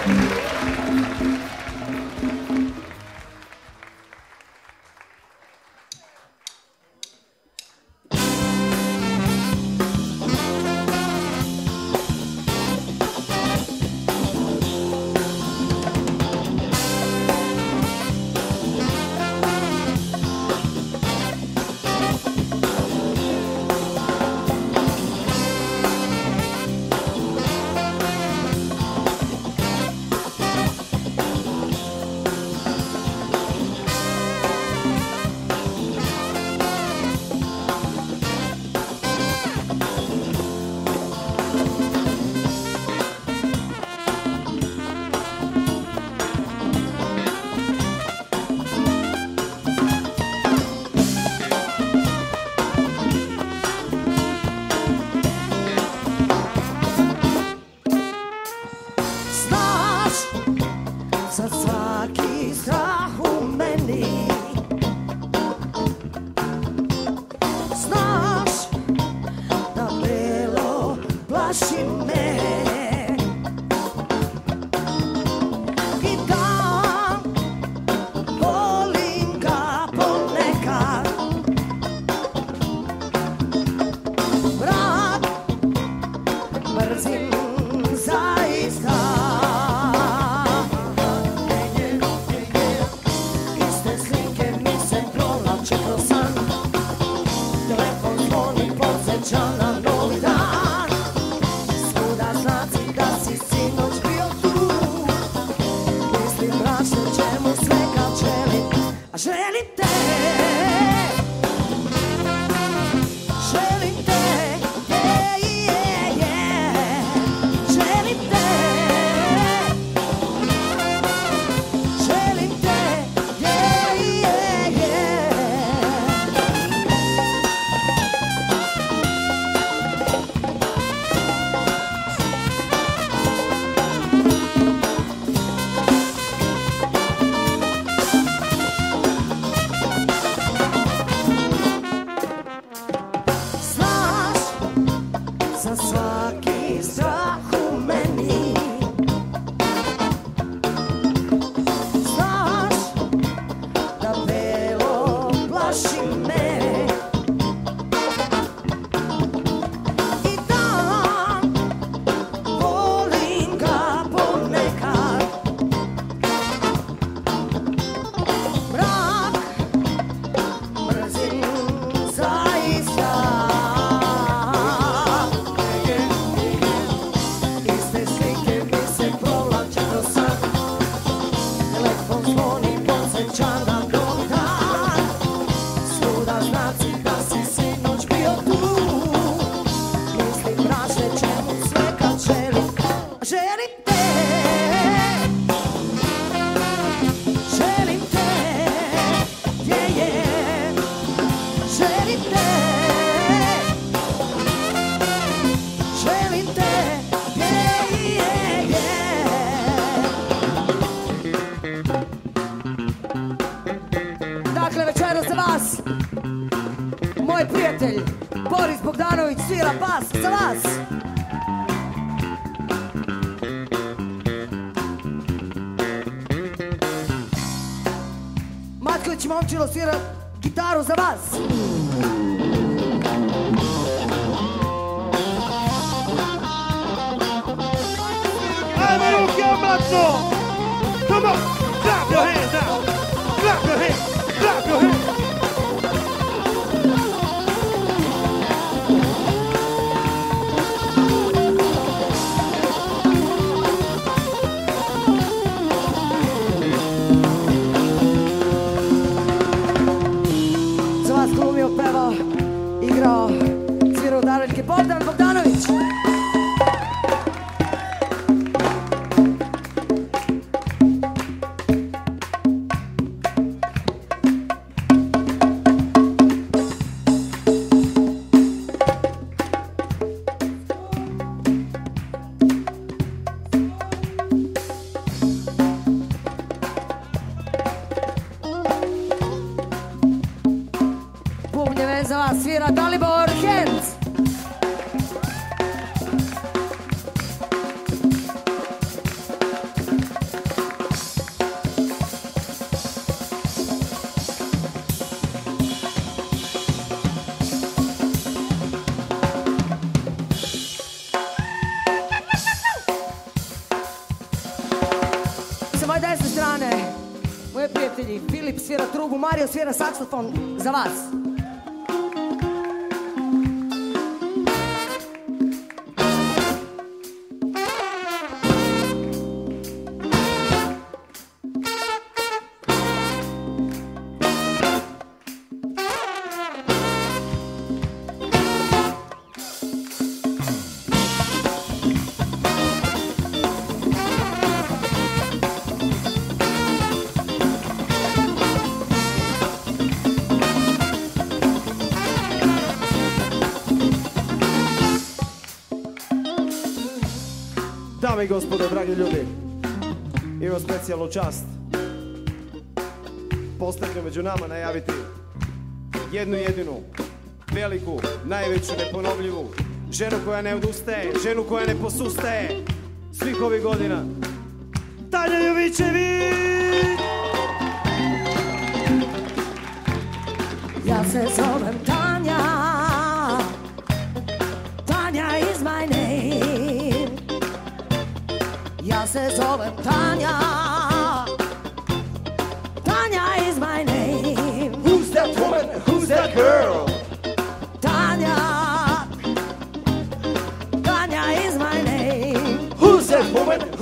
Moj prijatelj Boris Bogdanović svira bas za vas. Matković Momčilo svira gitaru za vas. Ajmo ruke omladno! Come on! Clap your hands now! Clap your hands! Clap your hands! Za vas glumio, pevao, igrao, svirao dareljke Bogdan Bogdanović. prijatelji. Filip svira trubu, Mario svira saksofon za vas. Dame i gospodo, dragi ljudi, imam specijalnu čast postavljeno među nama najaviti jednu jedinu, veliku, najveću, neponovljivu ženu koja ne odustaje, ženu koja ne posustaje svih ovih godina. Tanja Jovićević! Ja se zovem Tanja, Tanja is my name. Ja se zovem Tanja, Tanja is my name. Who's that woman? Who's that girl? Tanja, Tanja is my name. Who's that woman?